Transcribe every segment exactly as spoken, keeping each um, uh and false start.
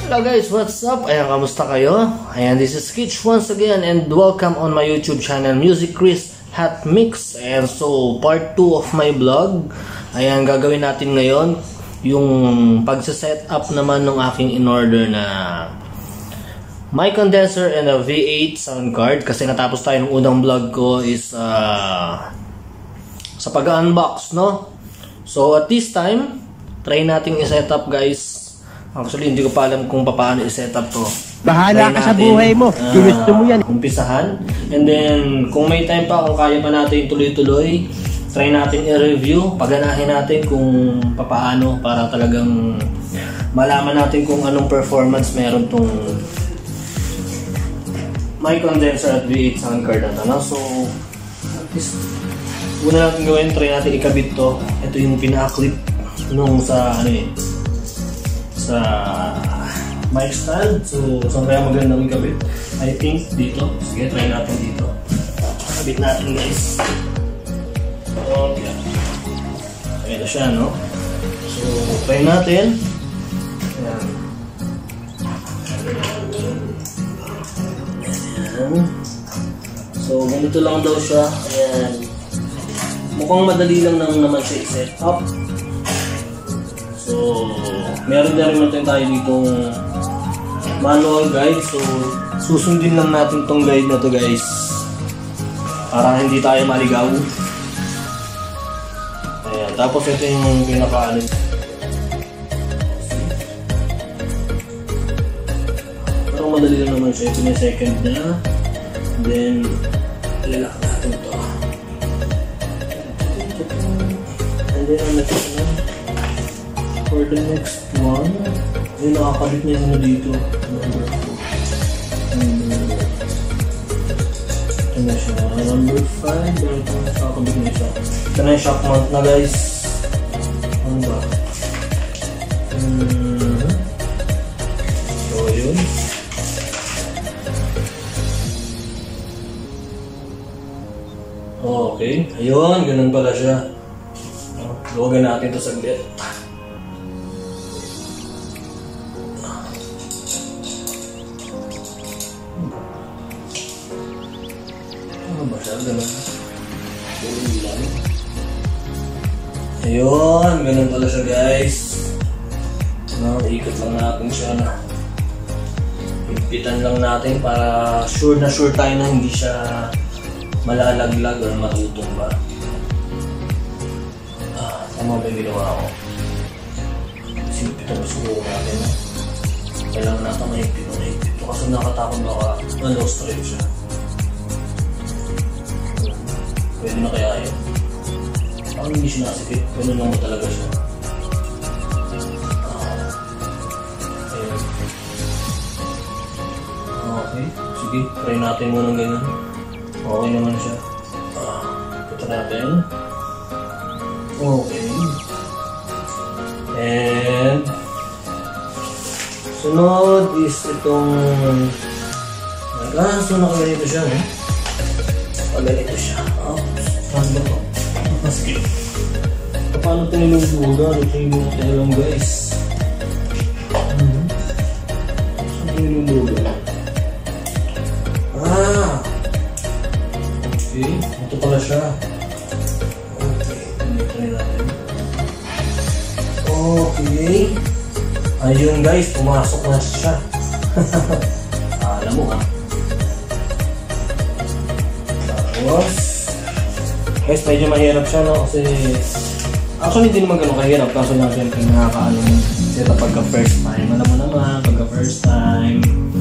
Hello guys, what's up? Ayan, kamusta kayo? Ayan, this is Kitch once again and welcome on my YouTube channel, Music Chris Hot Mix. Ayan, so part two of my vlog. Ayan, gagawin natin ngayon yung pagsa-set up naman ng aking in-order na mic condenser and a V eight sound card. Kasi natapos tayo ng unang vlog ko is uh, sa pag-unbox, no? So at this time, try natin i-set up guys. Actually, hindi ko pa alam kung paano i-set up to. Bahala ka sa buhay mo. Uh, Ginusto mo yan. Umpisahan. And then, kung may time pa, kung kaya pa natin tuloy-tuloy, try natin i-review. Paganahin natin kung paano para talagang malaman natin kung anong performance meron tong mic condenser at V eight sound card na to. So, at least, una natin gawin, try natin ikabit to. Ito yung pinaka-clip nung sa ano eh, sa mic stand. So, saan kaya magandang ikabit? I think dito. Sige, try natin dito. Kabit natin guys. Okay. So, ito siya, no? So, try natin. Ayan. Ayan. So, ganito lang daw siya. Ayan. Mukhang madali lang nang naman siya i-set up. So, meron na rin natin tayo ditong manual guide. So, susundin lang natin tong guide na to guys para hindi tayo maligaw. Ayan. Tapos ito yung pinaka-ano. Parang madali lang naman siya. Ito yung second niya. Then, lalak natin ito. And then, ang next na. For the next one, yung nakakabit niya na dito. Number two. Ito na siya. Number five. Ito na nakakabit niya siya. Ito na yung shock mount na guys. Ano ba? Hmm. So yun. Okay. Ayun. Ganun pala siya. Luwagan natin ito saglit. Ayun, ganun pala siya guys. No, ikot lang natin siya na. Higpitan lang natin para sure na sure tayo na hindi siya malalaglag o matutumba. Ah, tama ba yung ginawa ko? Higpitan mo siguro natin. No? Kailangan natin mahigpit o mahigpit. Kasi nakatakot baka ano straight siya. Pwede na kaya yun. Parang hindi siya nasikip. Ganun lang mo talaga siya. Uh, ayun. Okay. Sige. Try natin muna ganun. Okay naman siya. Uh, ito natin. Okay. And sunod is itong ah, so nakaganito siya eh. Pagganito siya. Oh, saan ba ito? Sige. Paano ito nilulugan? Ito yung talagang guys. Hmm. Saan ito nilulugan? Ah! Okay. Ito pala siya. Okay. Ito natin. Okay. Ayun guys. Pumasok na siya. Alam mo ha. Tapos guys, medyo mahirap siya, no? Kasi actually, hindi naman ganun kahirap. Kaso lang, siyempre, nakakaano mo sila pagka first time. Alam mo naman, pagka first time.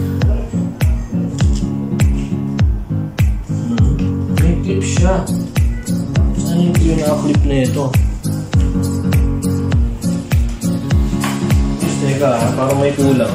Hmm. May clip siya. Saan yung pinaka-clip na ito? Just teka, parang may kulang.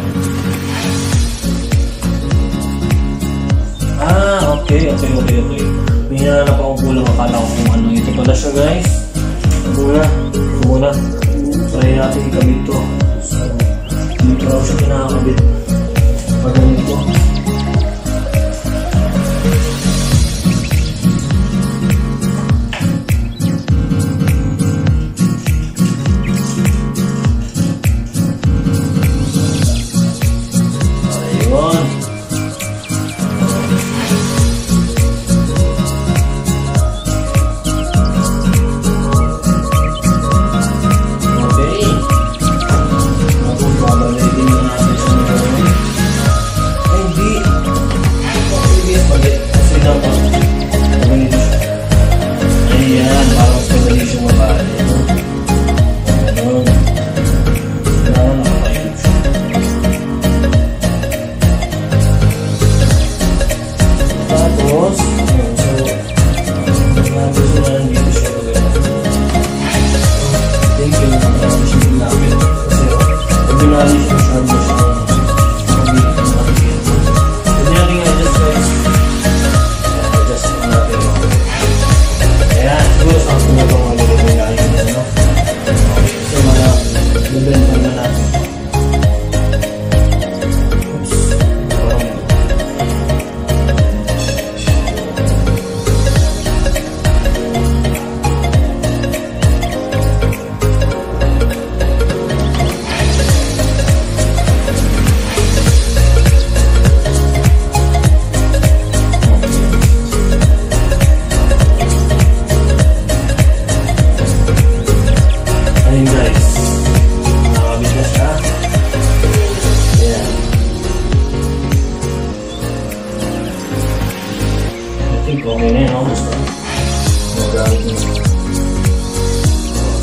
Ah, okay, okay, okay, okay. May hinanap akong kulang, akala ko kung ano. Ito pala siya guys. Ito muna. Ito muna. Try natin ikabit ito. So, dito raw siya pinakakabit. Pag ganito.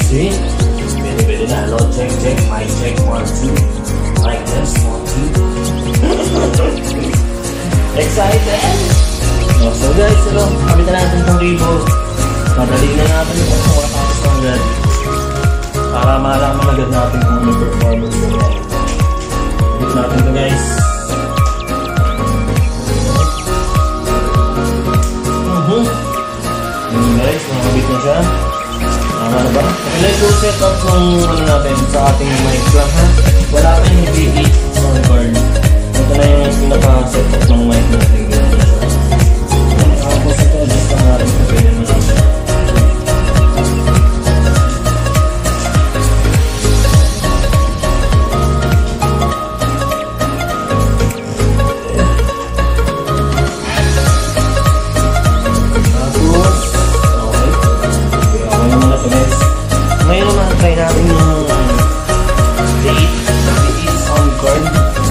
See? Pwede, pwede na. Load check, check. Mic check. One, two. Mic test. One, two. Excited? Oh, so guys, ito. Kapit na natin itong cable. Madali na natin ito sa mga tapos ng agad. Para malaman agad natin kung ano performance nila. Kapit natin ito guys. Uh-huh. Yun guys, nakakabit na siya. Tama na ba? Okay, let's go set up ng ano natin sa ating mic lang ha. Wala pa yung V eight sound card. Ito na yung pinaka-set up ng mic natin. Tapos ito, adjust lang natin kung pwede mo natin. Try natin yung V eight sound card.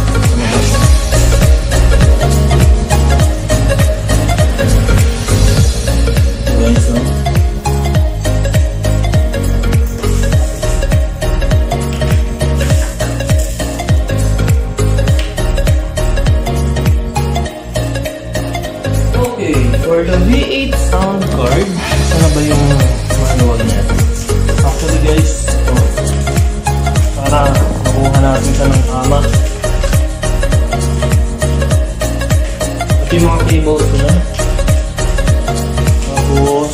Guys, no? Okay, for the V eight sound card, ano ba yung manual niya? Actually guys, ito, para makuha natin siya ng tama. Ito yung mga cables na. Tapos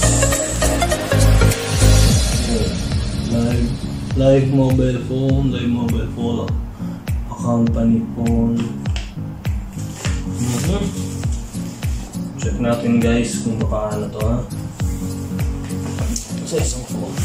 live, live mobile phone, live mobile phone, company phone. Mm-hmm. Check natin guys kung baka ano to ha. Sa isang phone.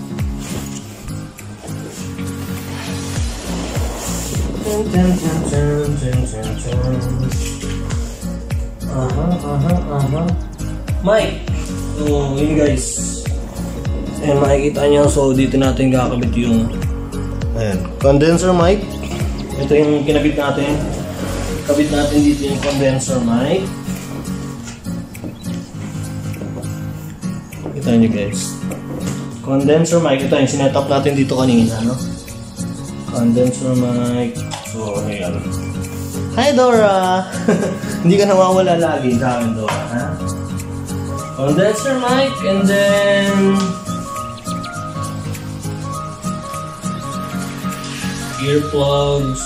Aha, aha, aha. Mic! So, yun guys. Ayan, makikita nyo. So, dito natin kakabit yung ayan, condenser mic. Ito yung kinabit natin. Kabit natin dito yung condenser mic. Kita nyo guys. Condenser mic. Ito yung sinetup natin dito kanina, no? Condenser mic. So, ayan. Hi, Dora! Hindi ka nawawala lagi sa akin, Dora, ha? Condenser mic, and then earplugs,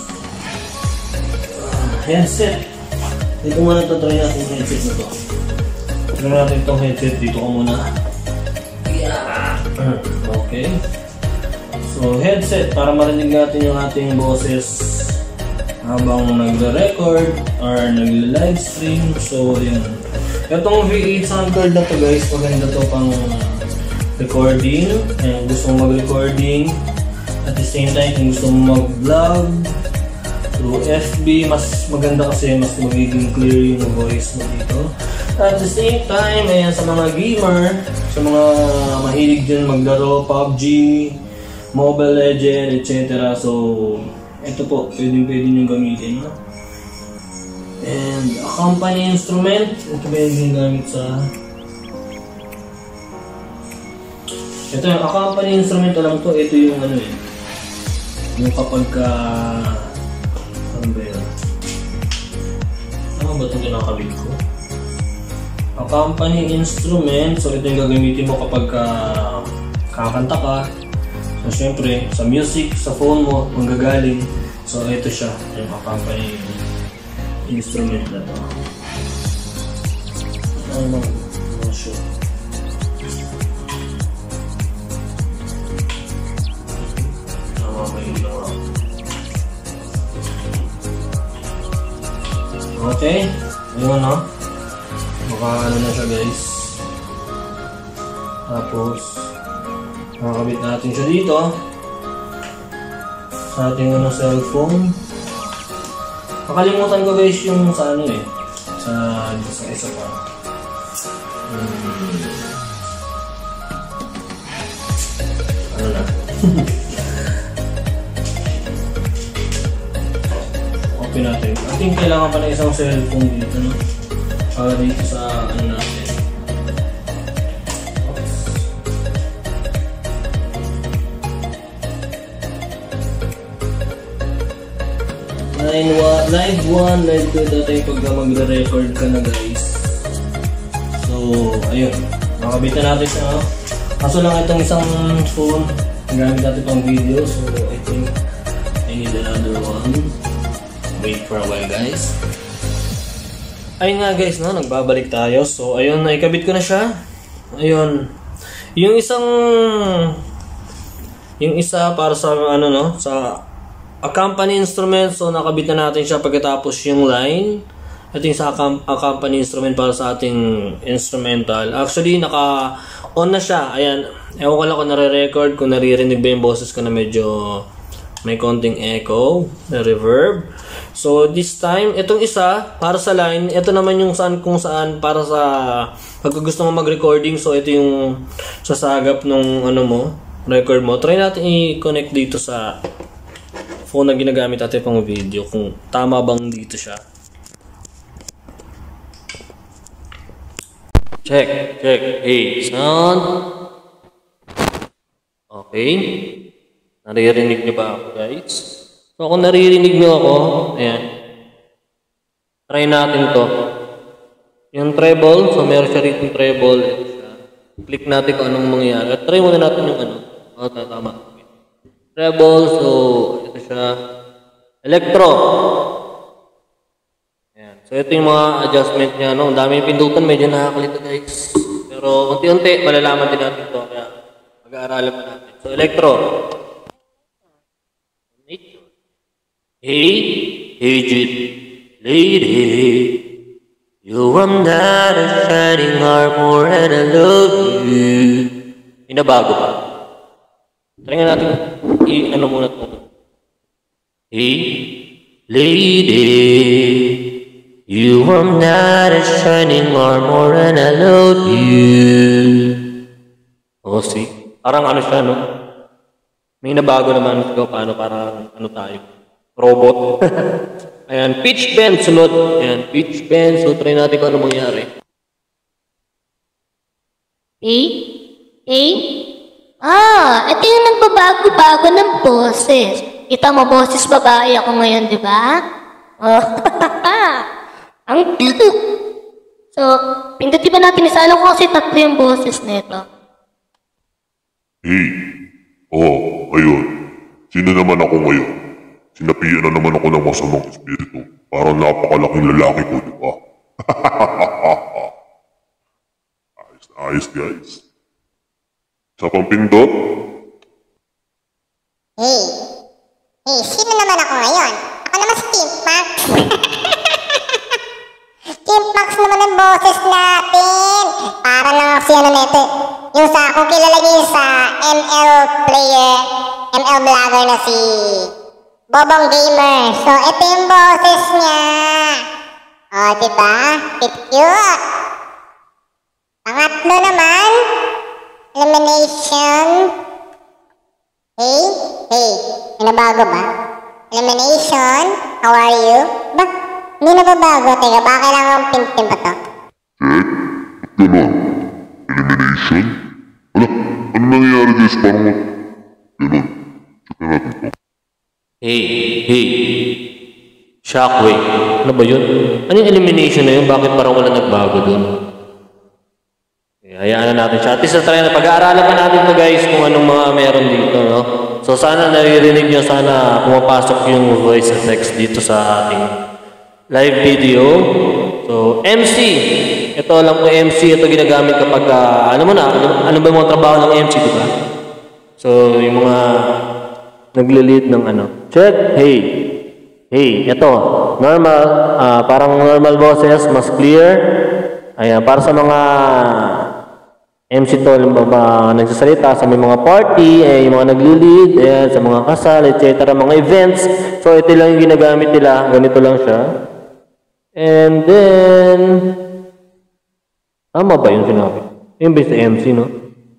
uh, headset. Dito muna ito, try natin yung headset na to. Try natin itong headset. Dito ko muna. Yeah. Okay. So, headset para marinig natin yung ating boses habang nagre-record or nagli-livestream. So, yan. Itong V eight sound card na to guys, maganda to pang recording. Ayan, gusto mong mag-recording. At the same time, kung gusto mong mag-vlog through F B, mas maganda kasi mas magiging clear yung voice mo dito. At the same time, ayan, sa mga gamer, sa mga mahilig dyan maglaro, P U B G, Mobile Legends, et cetera. So, ito po, pwedeng pwede nyo gamitin. No? And a company instrument, ito ba yung gamit sa... Ito yung accompany instrument, alam to, ito yung ano eh. Yung kapag ka... Ano ba yun? Ano ba itong kinakabit ko? Accompany instrument, so ito yung gagamitin mo kapag ka... kakanta ka. So, syempre, sa music, sa phone mo, manggagaling. So, ito siya, yung accompany instrument na to. Ano mo siya? Tama ba yung lawa? Okay. Ayun, no? Baka ano na siya, guys. Tapos, makakabit natin siya dito sa ating ano, cellphone. Nakalimutan ko guys yung sa ano eh, sa sa isa pa. Hmm. Ano na? Open natin. I think kailangan pa na isang cellphone dito, no? Para dito sa ano natin. Line one, live one, live two dati pagka magre-record ka na guys. So, ayun. Nakabitan natin siya. No? Kaso lang itong isang phone, gamit natin pang video. So, I think I need another one. Wait for a while guys. Ayun nga guys, no? Nagbabalik tayo. So, ayun, naikabit ko na siya. Ayun. Yung isang yung isa para sa ano no, sa accompany instrument. So, nakabit na natin siya pagkatapos yung line. Ito yung sa accompany instrument para sa ating instrumental. Actually, naka-on na siya. Ayan. Ewan ko lang kung nare-record, kung naririnig ba yung boses ko na medyo may konting echo, na reverb. So, this time, itong isa, para sa line, ito naman yung saan kung saan para sa pag gusto mo mag-recording. So, ito yung sasagap nung ano mo, record mo. Try natin i-connect dito sa phone na ginagamit natin pang video kung tama bang dito siya. Check, check. Hey, sound. Okay. Naririnig niyo ba ako, guys? So, kung naririnig niyo ako, ayan. Try natin to. Yung treble, so meron siya rito yung treble. Ito siya. Click natin kung anong mangyayari. At try muna natin yung ano. O, tama. Treble, so ito siya. Electro. Ayan. So, ito yung mga adjustment niya. No? Ang dami yung pindutan, medyo nakakalito, guys. Pero, unti-unti, malalaman din natin to. Kaya, mag-aaralan pa natin. So, electro. Hey, hey, Jude, lady, you are not a shining armor and I love you. Inabago pa. Try nga natin, i-ano muna ito. Hey, lady, you are not a shining armor and I love you. Oh, see? Parang ano siya, no? May nabago naman ito, paano, parang ano tayo. Robot. Ayan, pitch bend sunod. Ayan, pitch bend. So, try natin kung ano mangyari. Eh? Eh? Ah, ito yung nagbabago-bago ng boses. Kita mo, boses babae ako ngayon, di ba? Oh, ang cute. So, pindutin ba natin isa? Alam ko kasi tatlo yung boses nito. Hey. Oh, ayun. Sino naman ako ngayon? Sinapian na naman ako ng masamang espiritu. Parang napakalaking lalaki ko, di ba? Ayos na ayos, guys. Sa pampindot? Hey! Hey, sino naman ako ngayon? Ako naman si Team Max. Team Max naman ang boses natin. Para lang si ano neto. Yung sa, kung kilala niyo sa M L player, M L vlogger na si Bobong Gamer. So, ito yung boses niya. O, oh, diba? Cute. Pangatlo naman, elimination. Hey, hey, may nabago ba? Elimination, how are you? Ba, hindi nababago. Teka, baka kailangan pintin pa to? Check. Ganon. Elimination? Ala, ano nangyayari guys? Parang mag... Ganon. Check na natin to. Hey, hey. Shockwave. Ano ba yun? Ano yung elimination na yun? Bakit parang wala nagbago dun? Okay, hayaan na natin siya. At least na na pag-aaralan pa natin to guys kung anong mga meron dito, no? So sana naririnig nyo, sana pumapasok yung voice effects dito sa ating live video. So, M C. Ito lang po M C. Ito ginagamit kapag, uh, ano mo na, ano, ano ba yung mga trabaho ng M C, diba? So, yung mga nagli-lead ng ano. Check. Hey. Hey. Ito. Normal. Uh, parang normal boses. Mas clear. Ayan. Para sa mga M C to, ba, nagsasalita sa may mga party, eh, yung mga nagli-lead, ayan, sa mga kasal, et cetera. Mga events. So, ito lang yung ginagamit nila. Ganito lang siya. And then, tama ba yung sinabi? Yung base M C, no?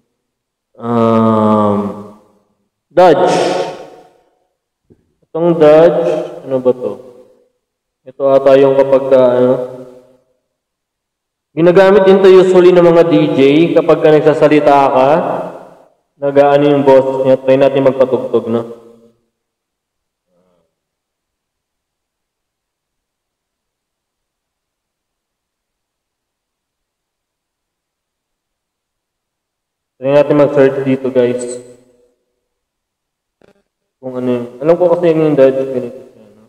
Um, Dodge. Itong Dodge, ano ba to? Ito ata yung kapag, uh, ano, ginagamit din to usually ng mga D J kapag ka nagsasalita ka, nag-aano yung boss niya. Try natin magpatugtog, no? Try natin mag-search dito, guys. Kung ano yun. Alam ko kasi yung dodge ganito siya, no?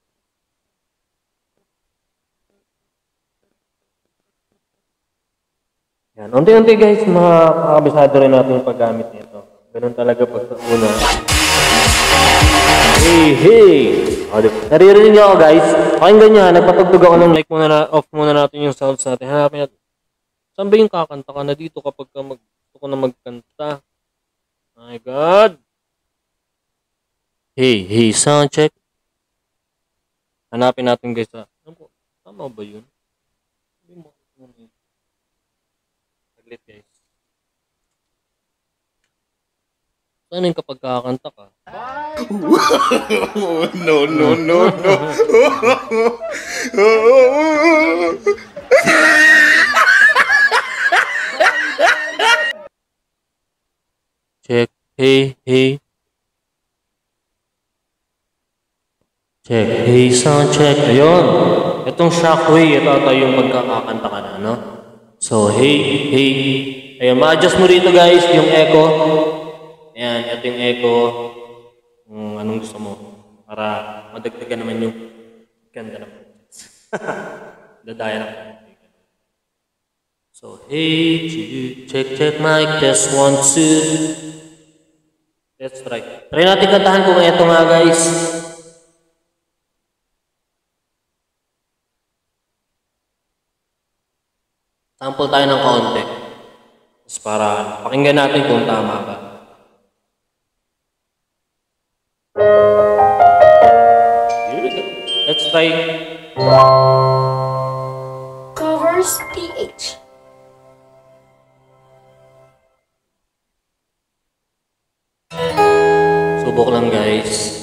Yan. Unti-unti, guys, makakabisado rin natin yung paggamit nito. Ganun talaga pag sa una. Hey, hey! O, naririnig niyo ako, guys. Pakinggan niyo, nagpatugtog ako ng like muna na, off muna natin yung sounds natin. Hanapin natin. Saan ba yung kakanta ka na dito kapag ka mag, gusto ko na magkanta? My God! Hey, hey, sound check. Hanapin natin, guys. Ha? Tama ba yun? Saglit, guys. Saan yung kapag kakanta ka? No, no, no, no. Check. Hey, hey. Check. Hey, sound check. Ayun. Itong shockwave, ito ito yung pagkakakanta ka na, no? So, hey, hey. Ayun, ma-adjust mo rito, guys, yung echo. Ayan, ito yung echo. Kung anong gusto mo. Para madagdagan naman yung ganda naman. Dadaya na. So, hey, check, check, mic, test, one, two. Let's try. Try natin kantahan kung ito nga, guys. Sample tayo ng kaunti. Tapos para pakinggan natin kung tama ba. Let's try. Covers P H. Subok lang, guys.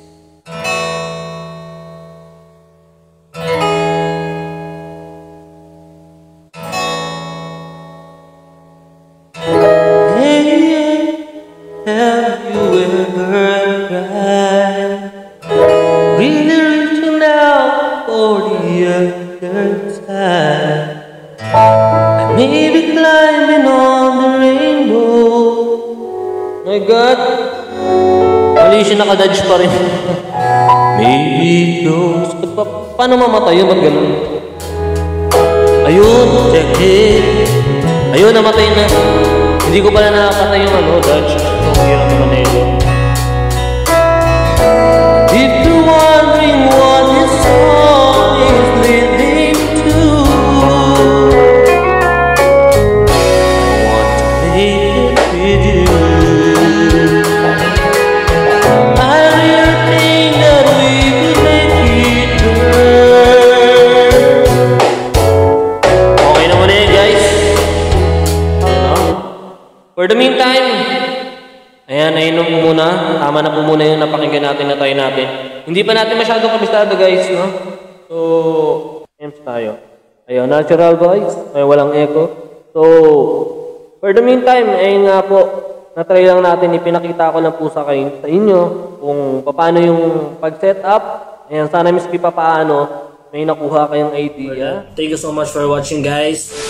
Have you ever cried? Really reaching out for the other side. I may be climbing on the rainbow. My God! Mali siya, nakadodge pa rin. Maybe those... Pa paano mamatay yun? Ba't ganun? Ayun! Check it! Ayun, namatay na. Hindi ko pala nakakatay yung ano, dodge. Ang hirap naman na yun. If you're wondering what this song is leading to, I want to make it with you. I really think that we could make it work. Okay naman na yun, guys. For the meantime, ayan, nainom po muna. Tama na po muna yung napakinggan natin na tayo natin. Hindi pa natin masyadong kabistado, guys, no? So, ems tayo. Ayun, natural voice. Ay, walang echo. So, for the meantime, ayun nga po, na-try lang natin, ipinakita ko lang po sa kayo, sa inyo, kung paano yung pag-set up. Ayan, sana miski pa paano, may nakuha kayong idea. Thank you so much for watching, guys.